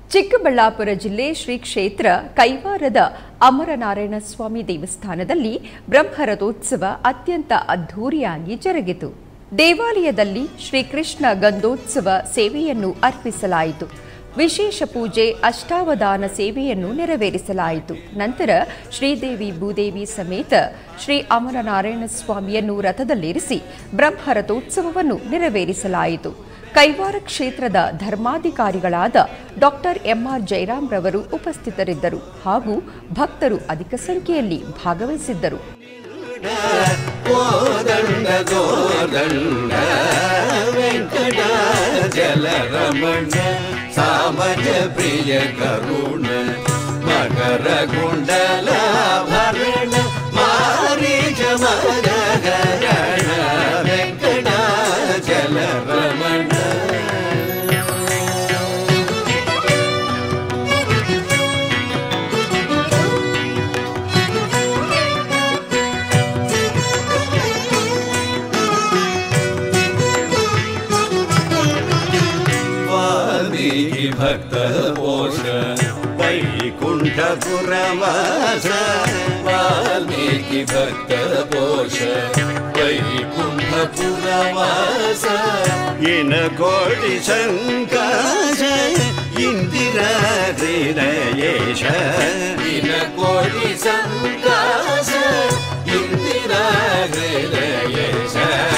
ಚಿಕ್ಕಬಳ್ಳಾಪುರ ಜಿಲ್ಲೆ ಶ್ರೀ ಕ್ಷೇತ್ರ ಕೈವಾರದ ಅಮರನಾರಾಯಣ ಸ್ವಾಮಿ ದೇವಸ್ಥಾನದಲ್ಲಿ ಬ್ರಹ್ಮರಥೋತ್ಸವ ಅತ್ಯಂತ ಅದ್ಧೂರಿಯಾಗಿ ಜರುಗಿತು. ದೇವಾಲಯದಲ್ಲಿ ಶ್ರೀಕೃಷ್ಣ ಗಂಧೋತ್ಸವ ಸೇವೆಯನ್ನು ಅರ್ಪಿಸಲಾಯಿತು. ವಿಶೇಷ ಪೂಜೆ, ಅಷ್ಟಾವಧಾನ ಸೇವೆಯನ್ನು ನೆರವೇರಿಸಲಾಯಿತು. ನಂತರ ಶ್ರೀದೇವಿ ಭೂದೇವಿ ಸಮೇತ ಶ್ರೀ ಅಮರನಾರಾಯಣ ಸ್ವಾಮಿಯನ್ನು ರಥದಲ್ಲಿರಿಸಿ ಬ್ರಹ್ಮರಥೋತ್ಸವವನ್ನು ನೆರವೇರಿಸಲಾಯಿತು. ಕೈವಾರ ಕ್ಷೇತ್ರದ ಧರ್ಮಾಧಿಕಾರಿಗಳಾದ ಡಾಕ್ಟರ್ ಎಂಆರ್ ಜಯರಾಮ್ ರವರು ಉಪಸ್ಥಿತರಿದ್ದರು ಹಾಗೂ ಭಕ್ತರು ಅಧಿಕ ಸಂಖ್ಯೆಯಲ್ಲಿ ಭಾಗವಹಿಸಿದ್ದರು. ಸಾಮಜ ಪ್ರಿಯ ಕರುಣ ಮಕರ ಕುಂಡಲಾಭರಣ ಮಾರೀಚ ಮಗರಣ ವೆಂಕಟಾಚಲ ರಮಣ. ಭಕ್ತ ಪೋಷ ವೈಕುಂಠಪುರವಾಸ ವಾಲ್ಮೀಕಿ ಭಕ್ತ ಪೋಷ ವೈಕುಂಠಪುರವಾಸ ಇನ ಕೋಟಿ ಸಂಕಾಶ ಇಂದಿರಾ ಹೃದಯೇಶ ಇನ ಕೋಟಿ ಸಂಕಾಶ ಇಂದಿರಾ ಹೃದಯೇಶ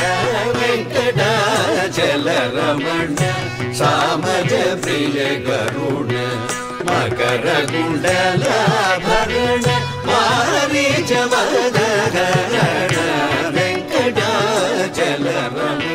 ವೆಂಕಟಾಚಲ ರಮಣ ಸಾಮಜ ಪ್ರಿಯ ಕರುಣ ಮಕರ ಕುಂಡಲಾಭರಣ ಮಾರೀಚ ಮದಗರಣ ವೆಂಕಟಾಚಲ ರಮಣ.